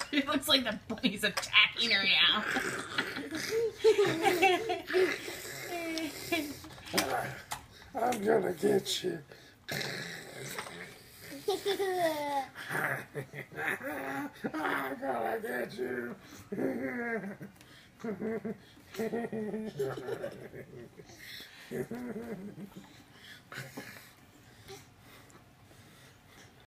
It looks like the bunny's attacking her now. I'm gonna get you. I'm gonna get you.